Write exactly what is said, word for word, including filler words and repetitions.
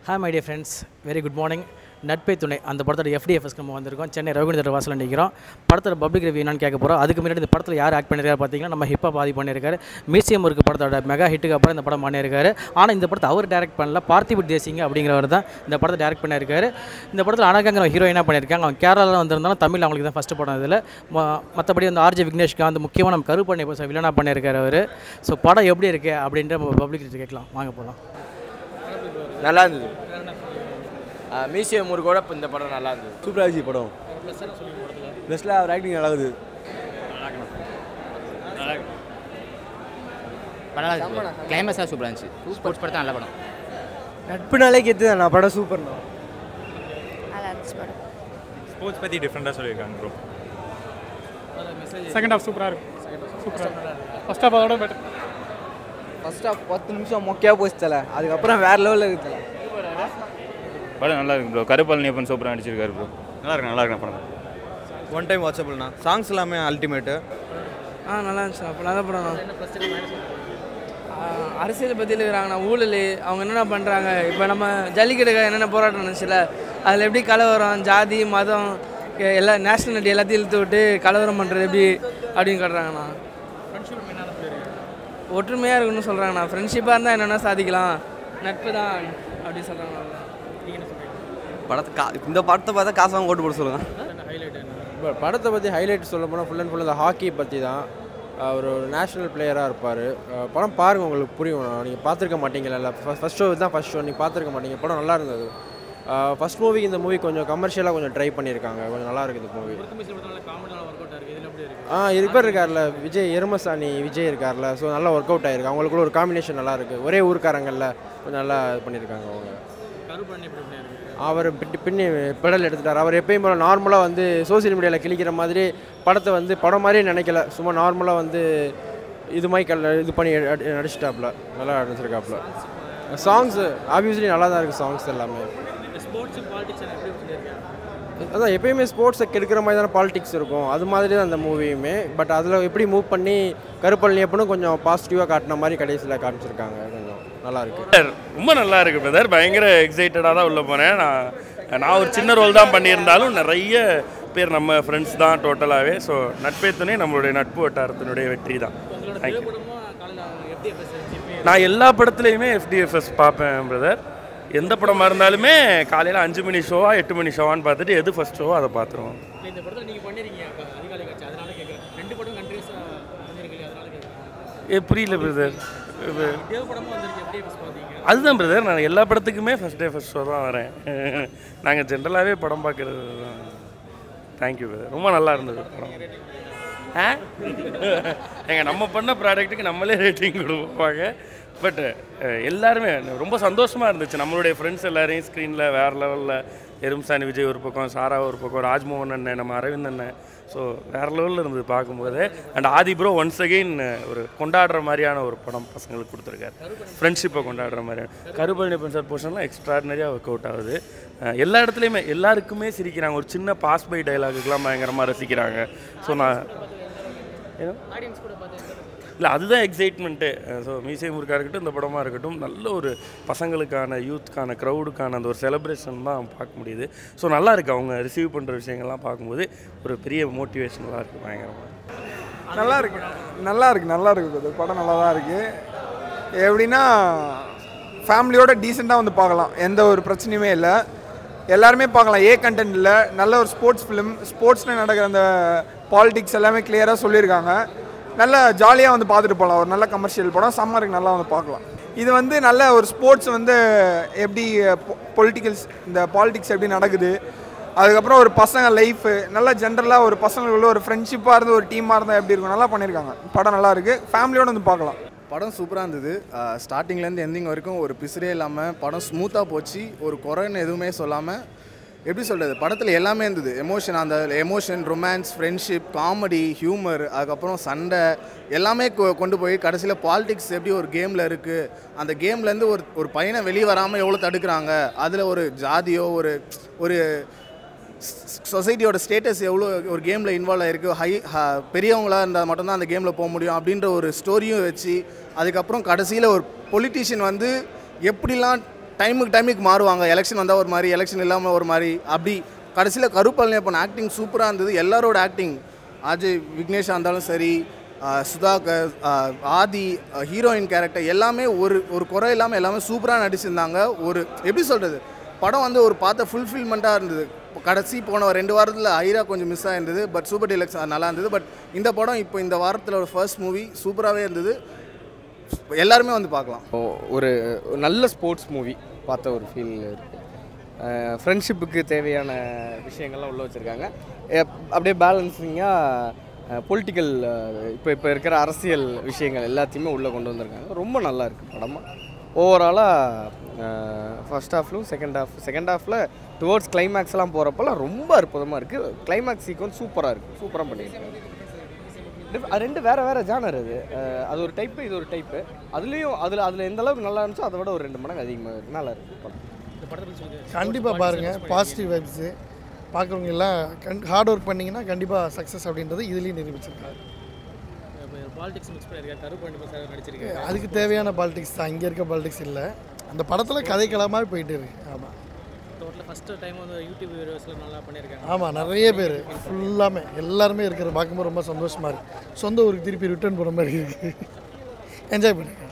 Hi my dear friends, very good morning. நட்பே துணை அந்த படத்தோட எஃப்டிஎஃப்எஸ் நம்ம வந்திருக்கோம். சென்னை ரகுநந்தர் வாசலில் நிற்கிறோம். படத்தோட பப்ளிக் ரிவ்யூ என்னன்னு கேட்க போகிறோம். அதுக்கு முன்னாடி இந்த படத்தில் யார் ஆக்ட் பண்ணியிருக்காரு பார்த்தீங்கன்னா நம்ம ஹிப்பா பாதி பண்ணியிருக்காரு. மியூசியம் இருக்கு படத்தோட மெகா ஹிட்டுக்கு அப்புறம் இந்த படம் பண்ணியிருக்காரு. ஆனால் இந்த படத்தை அவர் டேரக்ட் பண்ணல, பார்த்திபன் தேசிங்க அப்படிங்கிறவர் தான் இந்த படத்தை டேரக்ட் பண்ணியிருக்காரு. இந்த படத்தில் அனகாங்கிற ஹீரோயினாக பண்ணியிருக்காங்க. அவங்க கேரளாவில் வந்திருந்தாலும் தமிழ் அவங்களுக்கு தான் ஃபஸ்ட்டு படம் இதில். மற்றபடி வந்து ஆர்ஜே விக்னேஷ்காந்த் முக்கியமாக நம்ம கருப்பண்ணி வில்லனாக பண்ணியிருக்காரு அவர். ஸோ படம் எப்படி இருக்குது அப்படின்ற நம்ம பப்ளிக் ரிவ்யூ கேட்கலாம், வாங்க போகலாம். நல்லா இருந்தது. மியூசியம் முருகோட இப்போ இந்த படம் நல்லா இருந்தது. சூப்பராக இருந்துச்சு படம். ப்ளஸில் அவர் ஆக்டிங் நல்லா இருக்குது. கிளைமேக்ஸாக சூப்பராக இருந்துச்சு. ஸ்போர்ட்ஸ் படத்தை நல்ல படம். நட்புனாலே கெத்து தான் நான் படம் சூப்பர்ண்ணா. நல்லா இருந்துச்சு படம். ஸ்போர்ட்ஸ் பற்றி டிஃப்ரெண்ட்டாக சொல்லியிருக்காங்க ப்ரோ. செகண்ட் ஹாஃப் சூப்பராக இருக்கும். சூப்பராக ஃபஸ்ட் ஹாஃப் அதோட பெட்டர். ஃபர்ஸ்ட் ஹாஃப் பத்து நிமிஷம் மொக்கையாக போச்சு தலை, அதுக்கப்புறம் வேறு லெவலில் இருக்குது. படம் நல்லா இருக்கு ப்ரோ. கருப்பழனியப்பன் சூப்பராக நடிச்சிருக்காரு ப்ரோ. நல்லா இருக்கு நல்லா இருக்கு படம். ஒன் டைம் வாட்சபிள்ண்ணா. சாங்ஸ் எல்லாமே அல்டிமேட்டு. ஆ நல்லா இருந்துச்சு. அப்போ நல்ல படம் தான். அரசியலை பற்றி இருக்கிறாங்கண்ணா, ஊழல் அவங்க என்னென்ன பண்ணுறாங்க. இப்போ நம்ம ஜல்லிக்கட்டுக்காக என்னென்ன போராட்டம் இருந்துச்சுல, அதில் எப்படி கலவரம், ஜாதி, மதம், எல்லா நேஷ்னாலிட்டி எல்லாத்தையும் இழுத்து விட்டு கலவரம் பண்ணுறது எப்படி அப்படின்னு காட்டுறாங்கண்ணா. ஒற்றுமையாக இருக்குன்னு சொல்கிறாங்கண்ணா. ஃப்ரெண்ட்ஷிப்பாக இருந்தால் என்னென்ன சாதிக்கலாம், நட்பு தான் அப்படின்னு சொல்கிறாங்கண்ணா. படத்தை கா இந்த படத்தை பார்த்தா காசு வாங்க ஓட்டு போட சொல்லுங்கள். இப்போ படத்தை பற்றி ஹைலைட் சொல்ல போனால் ஃபுல் அண்ட் ஃபுல் இந்த ஹாக்கி பற்றி தான். அவர் ஒரு நேஷ்னல் பிளேயராக இருப்பார். படம் பாருங்கள், உங்களுக்கு புரியும். நீங்கள் பார்த்துருக்க மாட்டீங்கல்ல, ஃபஸ்ட் ஷோ தான் ஃபஸ்ட் ஷோ, நீங்கள் பார்த்துருக்க மாட்டீங்க. படம் நல்லா இருந்தது. ஃபஸ்ட் மூவிக்கு இந்த மூவி கொஞ்சம் கமர்ஷியலாக கொஞ்சம் ட்ரை பண்ணியிருக்காங்க. கொஞ்சம் நல்லா இருக்குது இந்த மூவி. ஆ இது பேர் இருக்கார்ல விஜய், எருமசாணி விஜய் இருக்கார்ல, ஸோ நல்லா ஒர்க் அவுட் ஆகிருக்கு. அவங்களுக்குள்ள ஒரு காம்பினேஷன் நல்லா இருக்குது. ஒரே ஊருக்காரங்களில் கொஞ்சம் நல்லா இது பண்ணியிருக்காங்க அவங்க. அவர் பின்னி பெடல் எடுத்துட்டார். அவர் எப்பயும் போல நார்மலாக வந்து சோசியல் மீடியாவில் கிழிக்கிற மாதிரி படத்தை வந்து படம் மாதிரியே நினைக்கல. சும்மா நார்மலாக வந்து இது மாதிரி கல்ல இது பண்ணி நடிச்சிட்டாப்புல, நல்லா நடிச்சிருக்காப்புல. சாங்ஸு ஆப்வியஸ்லி நல்லா தான் இருக்குது. சாங்ஸ் எல்லாமே அதான் எப்பயுமே ஸ்போர்ட்ஸை கெடுக்கிற மாதிரி தானே பாலிடிக்ஸ் இருக்கும். அது மாதிரி தான் அந்த மூவியுமே. பட் அதில் எப்படி மூவ் பண்ணி கருப்பழனியப்பனும் கொஞ்சம் பாசிட்டிவாக காட்டின மாதிரி கடைசியில் காமிச்சிருக்காங்க. கொஞ்சம் நல்லா இருக்குது. ரொம்ப நல்லா இருக்குது பிரதர். பயங்கர எக்ஸைட்டடாக தான் உள்ளே போனேன். நான் நான் ஒரு சின்ன ரோல் தான் பண்ணியிருந்தாலும் நிறைய பேர் நம்ம ஃப்ரெண்ட்ஸ் தான் டோட்டலாகவே. ஸோ நட்பே துணை நம்மளுடைய நட்பு வட்டாரத்தினுடைய வெற்றி தான். தேங்க்யூ. நான் எல்லா படத்துலையுமே எஃப்டிஎஃப்எஸ் பார்ப்பேன் பிரதர். எந்த படமாக இருந்தாலுமே காலையில் அஞ்சு மணி ஷோவா எட்டு மணி ஷோவான்னு பார்த்துட்டு எது ஃபஸ்ட் ஷோவோ அதை பார்த்துருவோம். ஏ புரியல பிரதர். அதுதான் பிரதர், நான் எல்லா படத்துக்குமே ஃபஸ்ட் டே ஃபஸ்ட் ஷோ தான் வரேன். நாங்கள் ஜென்ரலாகவே படம் பார்க்குறது தான். தேங்க்யூ பிரதர், ரொம்ப நல்லா இருந்தது படம். ஆ எங்கள் நம்ம பண்ண ப்ராடக்ட்டுக்கு நம்மளே ரேட்டிங் கொடுப்பாங்க. பட் எல்லாருமே ரொம்ப சந்தோஷமாக இருந்துச்சு. நம்மளுடைய ஃப்ரெண்ட்ஸ் எல்லாரையும் ஸ்க்ரீனில் வேறு லெவலில், எருமசாணி விஜய் ஒரு பக்கம், சாரா ஒரு பக்கம், ராஜ்மோகன் அண்ணன், நம்ம அரவிந்த் அண்ணன், ஸோ வேறு லெவலில் இருந்தது பார்க்கும்போது. And Aadhi bro once again ஒரு கொண்டாடுற மாதிரியான ஒரு படம் பசங்களுக்கு கொடுத்துருக்காரு. ஃப்ரெண்ட்ஷிப்பை கொண்டாடுற மாதிரியான கருப்பழனியப்பன் சார் போர்ஷன்லாம் எக்ஸ்ட்ராடினரியாக ஒர்க் அவுட் ஆகுது. எல்லா இடத்துலையுமே எல்லாருக்குமே சிரிக்கிறாங்க. ஒரு சின்ன பாஸ் பை டைலாகுக்கெலாம் பயங்கரமாக ரசிக்கிறாங்க. ஸோ நான் இல்லை அதுதான் எக்ஸைட்மெண்ட்டு. ஸோ மியூசியம் முருகா இருக்கட்டும், இந்த படமாக இருக்கட்டும், நல்ல ஒரு பசங்களுக்கான யூத்துக்கான க்ரௌடுக்கான அந்த ஒரு செலிப்ரேஷன் தான் பார்க்க முடியுது. ஸோ நல்லா இருக்குது. அவங்க ரிசீவ் பண்ணுற விஷயங்கள்லாம் பார்க்கும்போது ஒரு பெரிய மோட்டிவேஷனலாக இருக்குது. பயங்கரமாக நல்லா இருக்குது. நல்லா இருக்குது நல்லா இருக்குது படம் நல்லா தான் இருக்குது. எப்படின்னா ஃபேமிலியோட டீசெண்டாக வந்து பார்க்கலாம், எந்த ஒரு பிரச்சனையுமே இல்லை. எல்லாருமே பார்க்கலாம். ஏ கண்டென்ட் இல்லை, நல்ல ஒரு ஸ்போர்ட்ஸ் ஃபிலிம். ஸ்போர்ட்ஸில் நடக்கிற அந்த பாலிடிக்ஸ் எல்லாமே கிளியராக சொல்லியிருக்காங்க. நல்ல ஜாலியாக வந்து பார்த்துட்டு போகலாம். ஒரு நல்ல கமர்ஷியல் படம், சம்மருக்கு நல்லா வந்து பார்க்கலாம். இது வந்து நல்ல ஒரு ஸ்போர்ட்ஸ் வந்து எப்படி பொலிட்டிக்கல்ஸ், இந்த பாலிடிக்ஸ் எப்படி நடக்குது, அதுக்கப்புறம் ஒரு பசங்க லைஃபு, நல்லா ஜென்ரலாக ஒரு பசங்களுக்குள்ள ஒரு ஃப்ரெண்ட்ஷிப்பாக இருந்து ஒரு டீமாக இருந்தால் எப்படி இருக்கும், நல்லா பண்ணியிருக்காங்க. படம் நல்லா இருக்குது, ஃபேமிலியோடு வந்து பார்க்கலாம். படம் சூப்பராக இருந்தது. ஸ்டார்டிங்லேருந்து எண்டிங் வரைக்கும் ஒரு பிசுரே இல்லாமல் படம் ஸ்மூத்தாக போச்சு. ஒரு குறைன்னு எதுவுமே சொல்லாமல், எப்படி சொல்கிறது, படத்தில் எல்லாமே இருந்தது. எமோஷன், அந்த emotion, romance, friendship, comedy, humour, அதுக்கப்புறம் சண்டை எல்லாமே கொண்டு போய் கடைசியில் பாலிடிக்ஸ் எப்படி ஒரு கேமில் இருக்குது, அந்த கேம்லேருந்து ஒரு ஒரு பையனை வெளியே வராமல் எவ்வளோ தடுக்கிறாங்க, அதில் ஒரு ஜாதியோ ஒரு ஒரு சொசைட்டியோட ஸ்டேட்டஸ் எவ்வளோ ஒரு கேமில் இன்வால்வ் ஆகிருக்கு, ஹை பெரியவங்களாக இருந்தால் மட்டும்தான் அந்த கேமில் போக முடியும் அப்படின்ற ஒரு ஸ்டோரியும் வச்சு, அதுக்கப்புறம் கடைசியில் ஒரு பொலிட்டீஷியன் வந்து எப்படிலாம் டைமுக்கு டைமுக்கு மாறுவாங்க. எலெக்ஷன் வந்தால் ஒரு மாதிரி, எலெக்ஷன் இல்லாமல் ஒரு மாதிரி, அப்படி கடைசியில் கருப்பழனியப்பன் ஆக்டிங் சூப்பராக இருந்தது. எல்லாரோட ஆக்டிங், அஜய் விக்னேஷாக இருந்தாலும் சரி, சுதாகர், ஆதி, ஹீரோயின் கேரக்டர் எல்லாமே ஒரு ஒரு குறை இல்லாமல் எல்லாமே சூப்பராக நடிச்சிருந்தாங்க. ஒரு எப்படி சொல்கிறது, படம் வந்து ஒரு பார்த்த ஃபுல்ஃபில்மெண்ட்டாக இருந்தது. கடைசி போன ரெண்டு வாரத்தில் ஐரா கொஞ்சம் மிஸ் ஆகிருந்தது, பட் சூப்பர் டீலக்ஸ் நல்லா இருந்தது. பட் இந்த படம் இப்போ இந்த வாரத்தில் ஒரு ஃபர்ஸ்ட் மூவி சூப்பராகவே இருந்தது. எல்லாருமே வந்து பார்க்கலாம். ஒரு நல்ல ஸ்போர்ட்ஸ் மூவி பார்த்த ஒரு ஃபீல் இருக்குது. ஃப்ரெண்ட்ஷிப்புக்கு தேவையான விஷயங்கள்லாம் உள்ளே வச்சுருக்காங்க. அப்படியே பேலன்ஸிங்காக பொலிட்டிக்கல் இப்போ இப்போ இருக்கிற அரசியல் விஷயங்கள் எல்லாத்தையுமே உள்ளே கொண்டு வந்திருக்காங்க. ரொம்ப நல்லா இருக்குது படமாக. ஓவராலாக ஃபர்ஸ்ட் ஹாஃப்லும் செகண்ட் ஹாஃப் செகண்ட் ஹாஃபில் டுவோர்ட்ஸ் கிளைமேக்ஸ்லாம் போகிறப்பெல்லாம் ரொம்ப அற்புதமாக இருக்குது. கிளைமேக்ஸ் சீக்வன்ஸ் சூப்பராக இருக்குது, சூப்பராக பண்ணியிருக்காங்க. அது ரெண்டு வேறு வேறு ஜானர். அது அது ஒரு டைப்பு, இது ஒரு டைப்பு. அதுலேயும் அதில் அதில் எந்த அளவுக்கு நல்லா இருந்துச்சோ அதை விட ஒரு ரெண்டு மடங்கு அதிகமாக இருக்குது. நல்லா இருக்குது படம். கண்டிப்பாக பாருங்கள், பாசிட்டிவ் வைப்ஸு. பார்க்குறவங்க எல்லாம் கண் ஹார்ட் ஒர்க் பண்ணிங்கன்னா கண்டிப்பாக சக்ஸஸ் அப்படின்றது இதுலேயும் நிரூபிச்சிருக்காரு. அதுக்கு தேவையான பாலிடிக்ஸ் தான், இங்கே இருக்க பாலிடிக்ஸ் இல்லை. அந்த படத்தில் கதைக்களமாக போயிட்டு இருக்கு. ஆமாம், ஆமாம், நிறைய பேர் ஃபுல்லாமே எல்லாருமே இருக்கிற பார்க்கும்போது ரொம்ப சந்தோஷமாக இருக்குது. சொந்த ஊருக்கு திருப்பி ரிட்டர்ன் போகிற மாதிரி இருக்குது. என்ஜாய் பண்ணுங்க.